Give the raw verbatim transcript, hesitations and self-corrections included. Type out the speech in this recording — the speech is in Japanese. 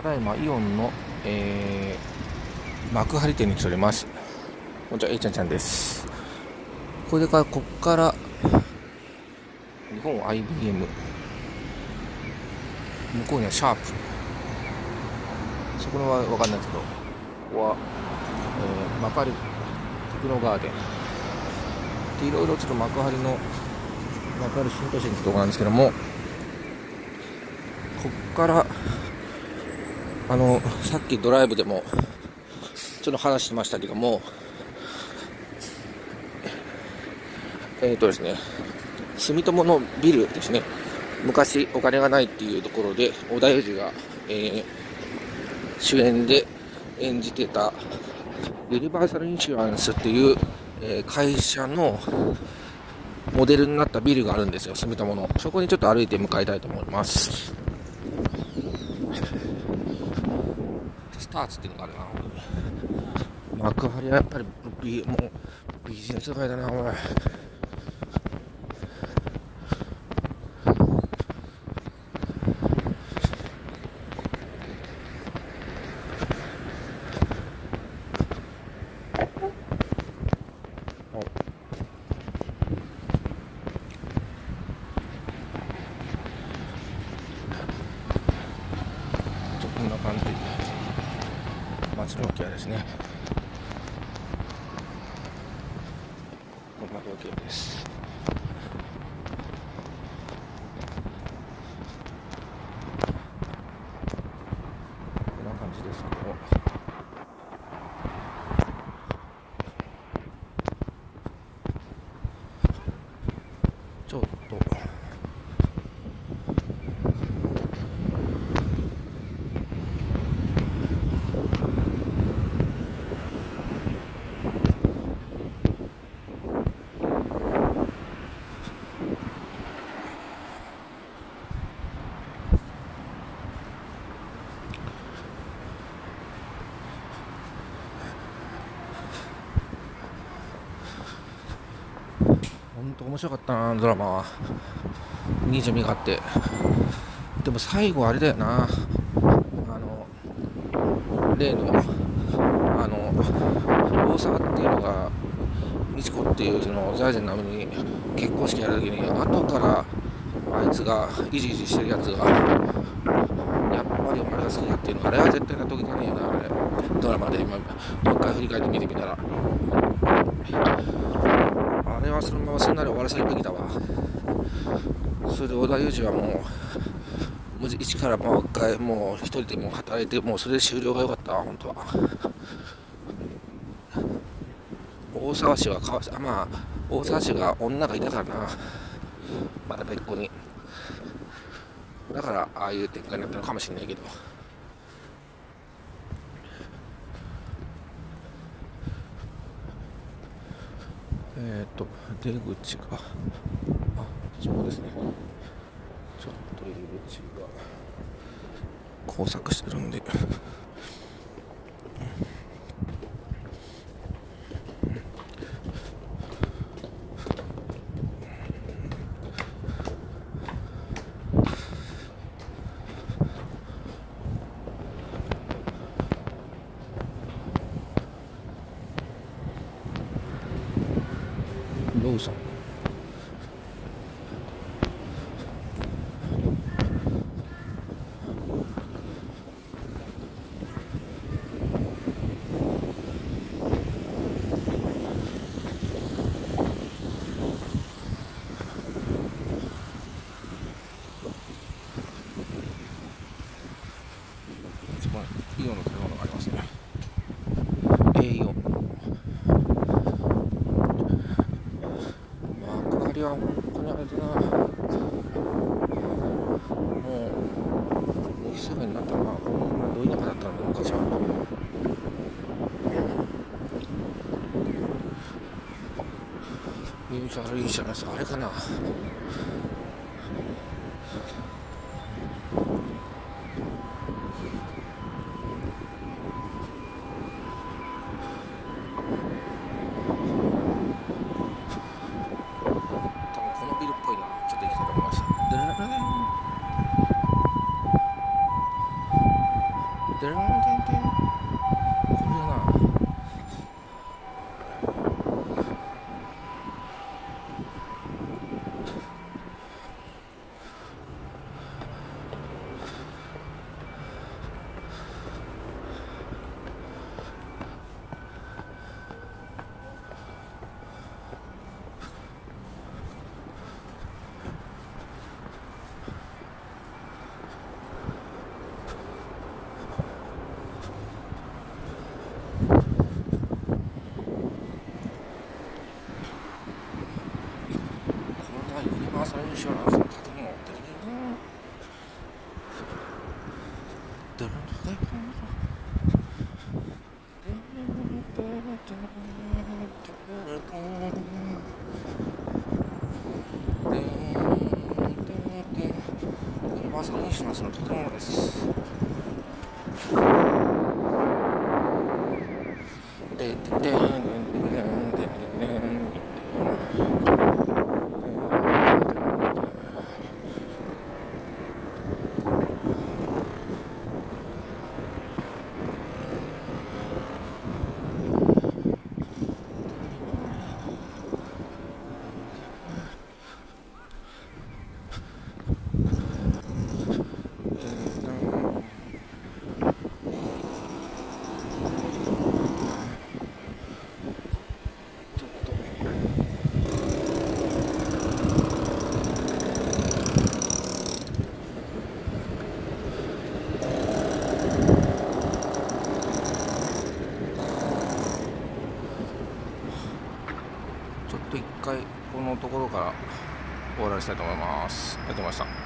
ただいまイオンの、えー、幕張店に来ております。こんにちは、えいちゃんちゃんです。これからこっから日本 アイビーエム、向こうにはシャープ、そこは分かんないですけど、ここは、えー、幕張テクノガーデンで、いろいろちょっと幕張の幕張新都心ってとこなんですけども、こっからあのさっきドライブでもちょっと話してましたけども、えーとですね住友のビルですね。昔お金がないっていうところで織田裕二が、えー、主演で演じてたユニバーサルインシュランスっていう、えー、会社のモデルになったビルがあるんですよ、住友の。そこにちょっと歩いて向かいたいと思います。スターツっていうのがあるな。幕張はやっぱりビもうビジネス街だな、おい。こんな感じ、松の木屋ですね。こんな風景です。こんな感じですけど、ちょっと本当面白かったな、ドラマは。にじゅうみがあって。でも最後あれだよな、あの例のあの大沢っていうのが美智子っていうその財前直美に結婚式やるときに、後からあいつがイジイジしてるやつがやっぱりお前が好きだっていうの、あれは絶対納得いかねえよな、あれドラマで今もう一回振り返って見てみたら、あれはそのまますんなり終わらせるべきだわ。それで織田裕二はもう一からもう一回もう一人でも働いて、もうそれで終了が良かったわ、本当は。大沢氏はかわまあ大沢氏が女がいたからな、まだ別個に。だからああいう展開になったのかもしれないけど、えっと出口が、あ、そこですね。ちょっと入り口が工作してるんで、ローソン、イオンの建物がありますね。イオン幕張は本当にあれだな、もうオフィス街になったのはこんなどういう中だったのか、昔は。ミュージャルいいじゃないですか、あれかな。 てるんてんてん。これだな。ユニバーサル・インシュアランスの建物ってユニバーサル・インシュアランスの建物です。ででででちょっと一回このところから終わらせたいと思います。ありがとうございました。